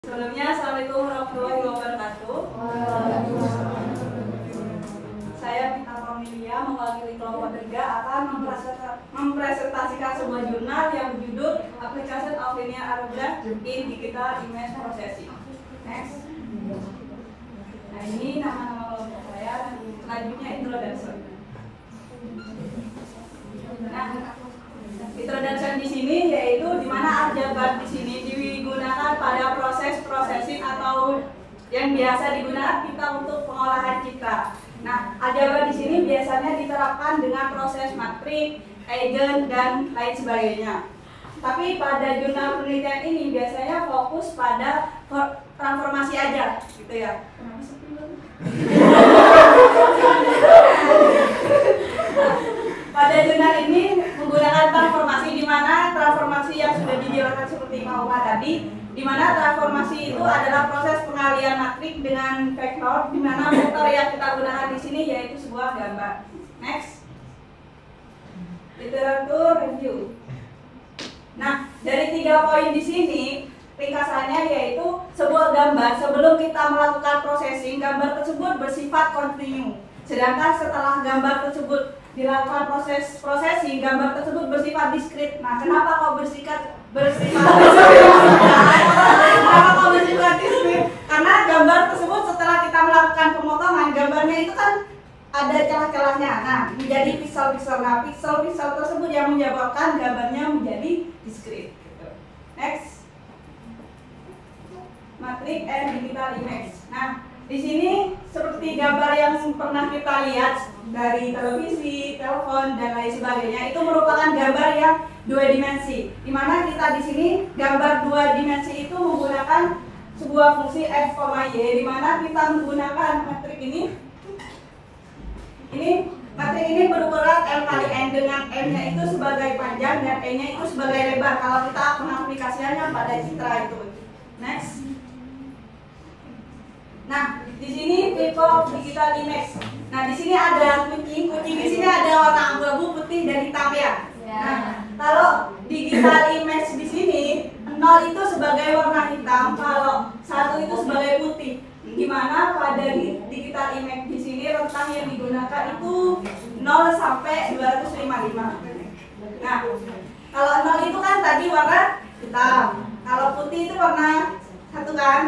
Sebelumnya, Assalamualaikum warahmatullahi wabarakatuh. Saya Pita Cornelia, mewakili kelompok 3 akan mempresentasikan sebuah jurnal yang berjudul Application of Linear Algebra in Digital Image Processing. Next. Nah, ini nama-nama kelompok saya, dan selanjutnya introduction. Nah, introduction di sini yaitu di mana aljabar di sini digunakan pada proses processing atau yang biasa digunakan kita untuk pengolahan citra. Nah, aljabar di sini biasanya diterapkan dengan proses matrik, eigen, dan lain sebagainya. Tapi pada jurnal penelitian ini biasanya fokus pada transformasi aja, gitu ya. Pada jurnal ini menggunakan transformasi, di mana transformasi yang sudah dijelaskan seperti Pak tadi, di mana transformasi itu adalah proses pengalian matrik dengan vektor, di mana vektor yang kita gunakan di sini yaitu sebuah gambar. Next, literatur review. Nah, dari 3 poin di sini ringkasannya yaitu sebuah gambar sebelum kita melakukan processing, gambar tersebut bersifat kontinu. Sedangkan setelah gambar tersebut dilakukan proses processing, gambar tersebut bersifat diskrit. Nah, kenapa kok bersifat diskrit? Karena gambar tersebut setelah kita melakukan pemotongan, gambarnya itu kan ada celah-celahnya. Nah, menjadi pixel-pixel. Nah, pixel-pixel tersebut yang menyebabkan gambarnya menjadi diskrit. Next, matrix and digital image. Nah, di sini seperti gambar yang pernah kita lihat dari televisi, telepon, dan lain sebagainya, itu merupakan gambar yang 2 dimensi. Dimana kita di sini gambar 2 dimensi itu menggunakan sebuah fungsi f, y, dimana kita menggunakan matrik ini. Matrik ini berukuran L kali N, dengan M-nya itu sebagai panjang dan N-nya itu sebagai lebar kalau kita mengaplikasikannya pada citra itu. Next. Nah, di sini tipe digital image. Nah, di sini ada kucing di sini ada warna abu-abu, putih, dan hitam ya. Nah, kalau digital image di sini 0 itu sebagai warna hitam, kalau 1 itu sebagai putih. Dimana pada digital image di sini rentang yang digunakan itu 0 sampai 255. Nah, kalau 0 itu kan tadi warna hitam, kalau putih itu warna 1 kan?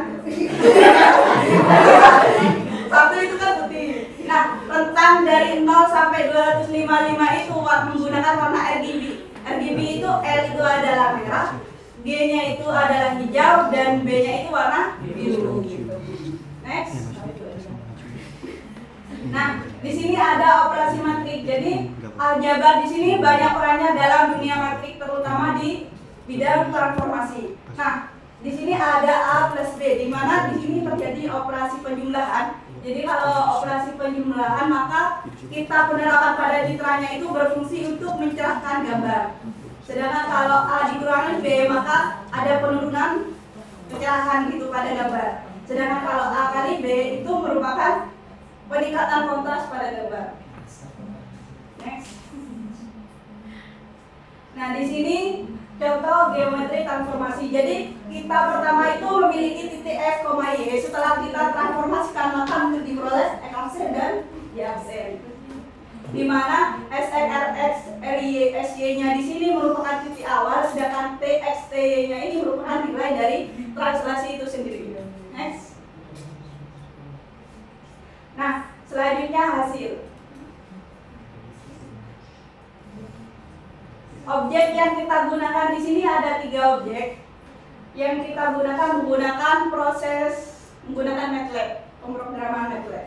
1 itu kan putih. Nah, rentang dari 0 sampai 255 itu menggunakan warna RGB. RGB itu L itu adalah merah, G-nya itu adalah hijau, dan B-nya itu warna biru gitu. Next. Nah, di sini ada operasi matrik. Jadi, aljabar di sini banyak perannya dalam dunia matrik, terutama di bidang transformasi. Nah, di sini ada A plus B, di mana di sini terjadi operasi penjumlahan. Jadi kalau operasi penjumlahan, maka kita penerapan pada citranya itu berfungsi untuk mencerahkan gambar. Sedangkan kalau A dikurangi B, maka ada penurunan pencerahan gitu pada gambar. Sedangkan kalau A kali B itu merupakan peningkatan kontras pada gambar. Next. Nah, di sini contoh geometri transformasi. Jadi kita pertama itu memiliki titik F, Y. Setelah kita transformasikan, maka diproses X aksen dan Y aksen. Di mana SX, RX, RY, SY-nya di sini merupakan titik awal, sedangkan TX, TY-nya ini merupakan nilai dari translasi itu sendiri. Next. Nah, selanjutnya hasil. Objek yang kita gunakan di sini ada 3 objek yang kita gunakan menggunakan MATLAB, pemrograman MATLAB.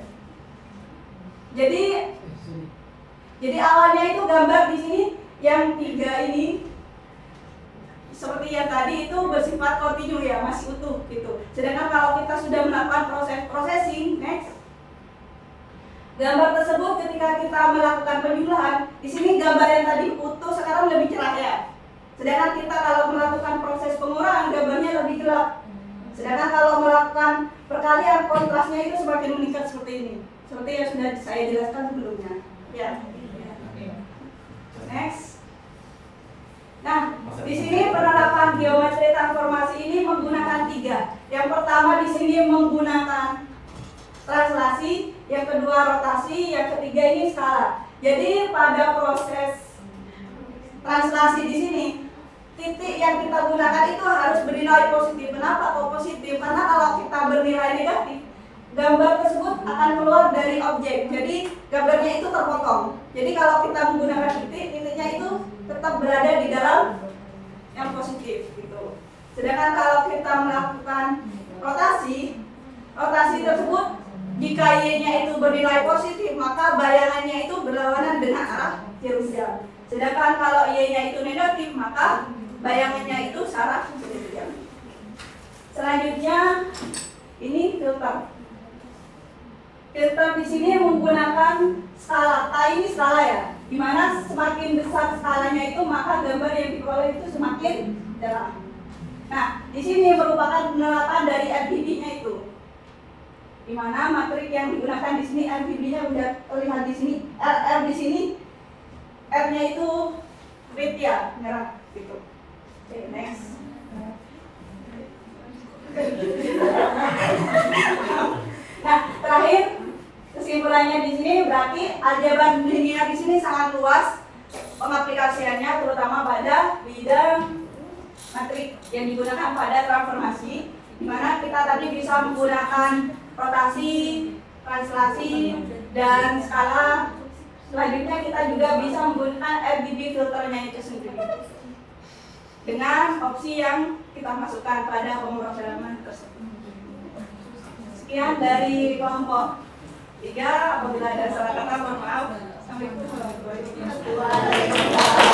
Jadi awalnya itu gambar di sini yang 3 ini seperti yang tadi itu bersifat kontinu ya, masih utuh gitu. Sedangkan kalau kita sudah melakukan proses processing, next. Gambar tersebut ketika kita melakukan penjumlahan, di sini gambar yang tadi utuh sekarang lebih cerah ya. Sedangkan kita kalau melakukan proses pengurangan, gambarnya lebih gelap. Sedangkan kalau melakukan perkalian, kontrasnya itu semakin meningkat seperti ini. Seperti yang sudah saya jelaskan sebelumnya. Ya. Next. Nah, di sini penerapan geometri transformasi ini menggunakan 3 tiga. Yang pertama di sini menggunakan translasi, yang kedua rotasi, yang ketiga ini skala. Jadi pada proses translasi di sini titik yang kita gunakan itu harus bernilai positif. Kenapa kok positif? Karena kalau kita bernilai negatif, gambar tersebut akan keluar dari objek. Jadi gambarnya itu terpotong. Jadi kalau kita menggunakan titik, titiknya itu tetap berada di dalam yang positif gitu. Sedangkan kalau kita melakukan rotasi, rotasi tersebut jika Y-nya itu bernilai positif, maka bayangannya itu berlawanan dengan arah Jerusalem. Sedangkan kalau Y-nya itu negatif, maka bayangannya itu arah Jerusalem. Selanjutnya ini filter. Filter di sini menggunakan skala. Ini skala ya, dimana semakin besar skalanya itu maka gambar yang diperoleh itu semakin terang. Nah, di sini merupakan penerapan dari RGB-nya itu, dimana matrik yang digunakan di sini RGB-nya sudah terlihat di sini, R di sini, R-nya itu radia merah gitu. Oke, next. Nah, terakhir kesimpulannya di sini berarti aljabar linear di sini sangat luas pengaplikasiannya, terutama pada bidang matrik yang digunakan pada transformasi, di mana kita tadi bisa menggunakan rotasi, translasi, dan skala. Selanjutnya kita juga bisa menggunakan RGB filternya itu sendiri dengan opsi yang kita masukkan pada pemrograman tersebut. Sekian dari kelompok 3. Apabila ada salah kata mohon maaf. Sampai jumpa.